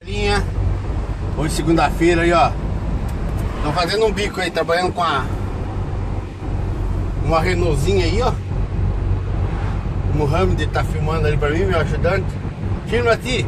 Linha. Hoje segunda-feira aí, ó. Estão fazendo um bico aí, trabalhando com uma Renaultzinha aí, ó. O Mohamed tá filmando ali pra mim, meu ajudante. Filma ti.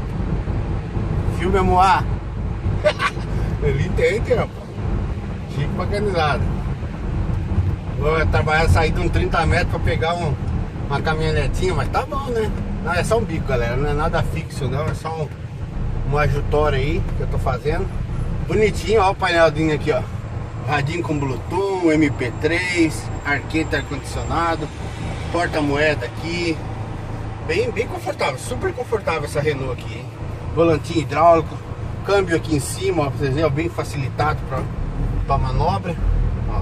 Filma Moá. Ele entende, rapaz. Chico bacanizado. Vou trabalhar, sair de uns 30 metros pra pegar uma caminhonetinha, mas tá bom, né? Não, é só um bico, galera. Não é nada fixo, não. É só uma ajutória aí que eu tô fazendo. Bonitinho, ó o painelzinho aqui, ó. Radinho com Bluetooth, MP3, arquete ar-condicionado, porta-moeda aqui. Bem confortável, super confortável essa Renault aqui, hein? Volantinho hidráulico, câmbio aqui em cima, ó, pra vocês verem, ó, bem facilitado pra manobra. Ó.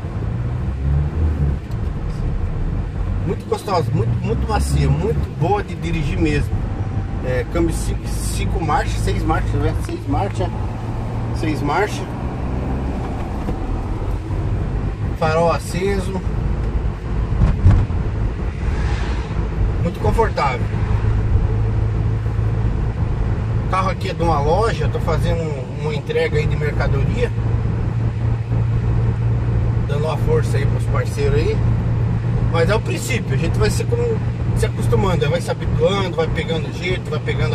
Muito gostosa, muito macia, muito boa de dirigir mesmo. É, câmbio 5 marchas, 6 marchas, né? 6 marchas. Farol aceso. Muito confortável. O carro aqui é de uma loja. Tô fazendo uma entrega aí de mercadoria, dando uma força aí pros parceiros aí. Mas é o princípio, a gente vai se acostumando, vai se habituando, vai pegando o jeito, vai pegando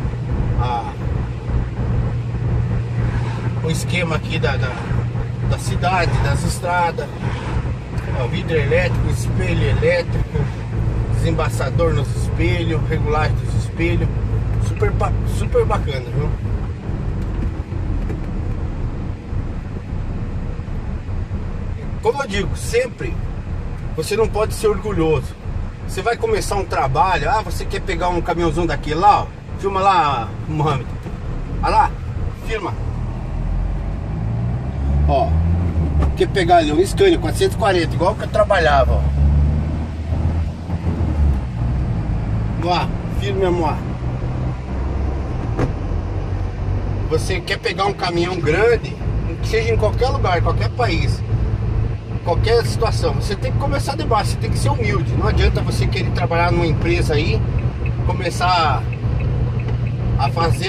o esquema aqui da cidade, das estradas. Ó, vidro elétrico, espelho elétrico, desembaçador nos espelhos, regulagem dos espelhos. Super bacana, viu? Como eu digo, sempre você não pode ser orgulhoso. Você vai começar um trabalho, você quer pegar um caminhãozão daquele lá, ó. Filma lá, Mohamed. Olha lá, filma. Ó, quer pegar ali um Scania 440, igual que eu trabalhava, ó. Lá, filma, amor. Você quer pegar um caminhão grande, que seja em qualquer lugar, qualquer país, qualquer situação, você tem que começar de baixo, você tem que ser humilde. Não adianta você querer trabalhar numa empresa aí, começar a fazer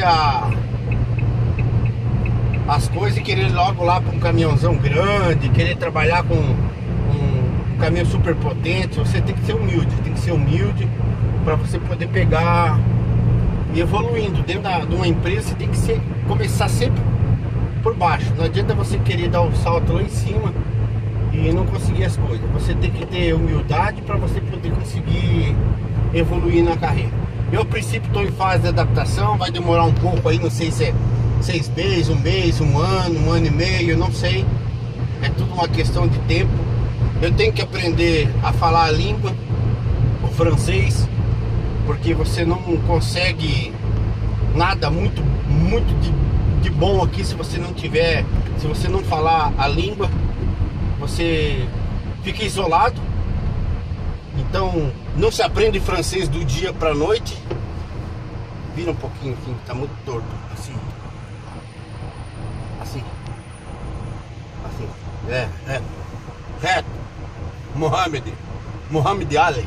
as coisas e querer logo lá para um caminhãozão grande, querer trabalhar com um caminhão super potente. Você tem que ser humilde, para você poder pegar e evoluindo dentro de uma empresa. Você tem que começar sempre por baixo. Não adianta você querer dar um salto lá em cima e não conseguir as coisas. Você tem que ter humildade para você poder conseguir evoluir na carreira. Eu, a princípio, estou em fase de adaptação. Vai demorar um pouco aí, não sei se é 6 meses, um mês, um ano e meio, não sei. É tudo uma questão de tempo. Eu tenho que aprender a falar a língua, o francês, porque você não consegue nada muito de bom aqui se você não falar a língua. Você fica isolado. Então não se aprende francês do dia pra noite. Vira um pouquinho aqui, tá muito torto. Assim. Reto. Mohamed Ali.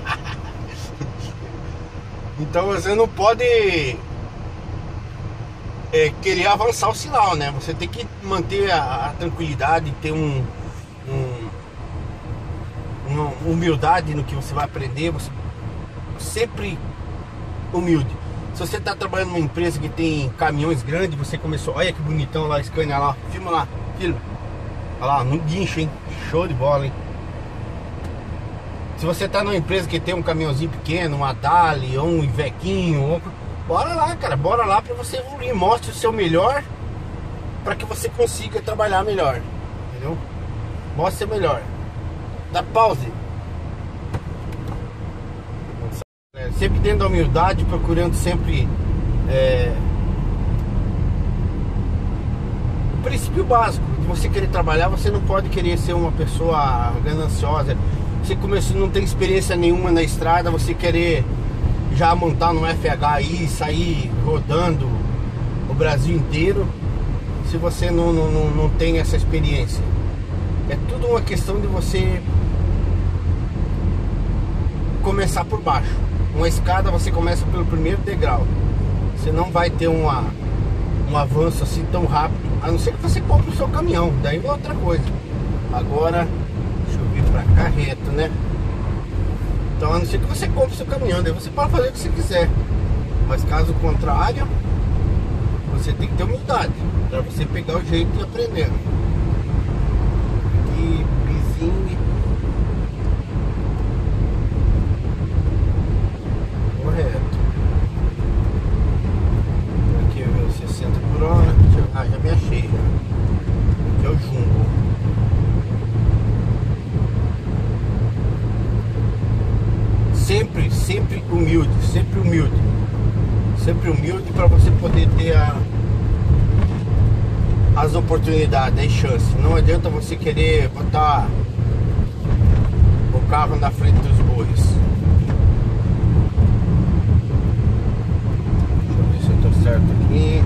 Então você não pode querer avançar o sinal, né? Você tem que manter a tranquilidade, ter uma humildade no que você vai aprender. Você sempre humilde. Se você está trabalhando numa empresa que tem caminhões grandes, você começou, olha que bonitão lá, Scania lá, filma lá, filma. Olha lá, no guincho, hein? Show de bola, hein? Se você está numa empresa que tem um caminhãozinho pequeno, uma Dali ou um Ivequinho, bora lá, cara, bora lá para você evoluir. Mostre o seu melhor para que você consiga trabalhar melhor, entendeu? Mostre o seu melhor. Dá pause. Sempre dentro da humildade, procurando sempre o princípio básico de você querer trabalhar. Você não pode querer ser uma pessoa gananciosa. Você começou, não tem experiência nenhuma na estrada, você querer já montar no FH aí, sair rodando o Brasil inteiro, se você não tem essa experiência. É tudo uma questão de você começar por baixo. Uma escada você começa pelo primeiro degrau. você não vai ter um avanço assim tão rápido, a não ser que você compre o seu caminhão, daí é outra coisa. Agora, deixa eu vir pra cá reto, né? Então, a não ser que você compre o seu caminhão, daí você pode fazer o que você quiser. Mas caso contrário, você tem que ter humildade para você pegar o jeito e aprender. Aqui, vizinho. Correto. Aqui é 60 por hora. Já me achei. Aqui é o Jumbo. Sempre humilde, sempre humilde. Sempre humilde para você poder ter as oportunidades, as chances. Não adianta você querer botar o carro na frente dos bois. Deixa eu ver se eu tô certo aqui.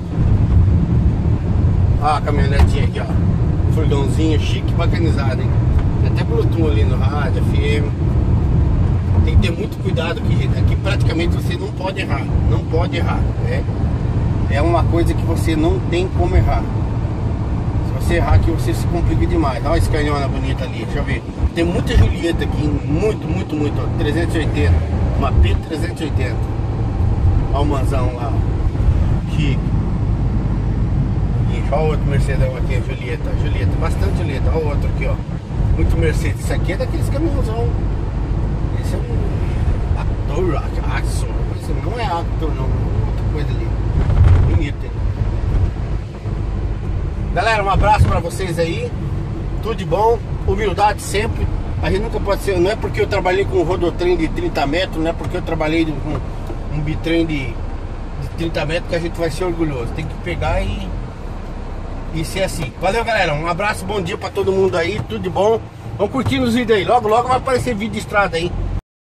Ah, a caminhonetinha aqui, ó. Furgãozinho chique, bacanizado, hein? Tem até Bluetooth ali no rádio, FM. Tem que ter muito cuidado aqui, gente. Aqui praticamente você não pode errar. Não pode errar. É uma coisa que você não tem como errar. Se você errar aqui, você se complica demais. Olha esse canhona bonita ali, deixa eu ver. Tem muita Julieta aqui, muito. Ó, 380. Uma P380. Olha o manzão lá. Chique. E olha o outro Mercedão aqui, a Julieta. Bastante Julieta. Olha o outro aqui, ó. Muito Mercedes. Isso aqui é daqueles caminhãozão. Esse é um Actor, Axon. Esse não é Actor, não. Outra coisa ali. Bonito, hein? Galera, um abraço pra vocês aí. Tudo de bom. Humildade sempre. A gente nunca pode ser. Não é porque eu trabalhei com um rodotrem de 30 metros, não é porque eu trabalhei com um bitrem de 30 metros que a gente vai ser orgulhoso. Tem que pegar e ser assim. Valeu, galera. Um abraço, bom dia pra todo mundo aí. Tudo de bom. Vamos curtindo os vídeos aí. Logo vai aparecer vídeo de estrada aí.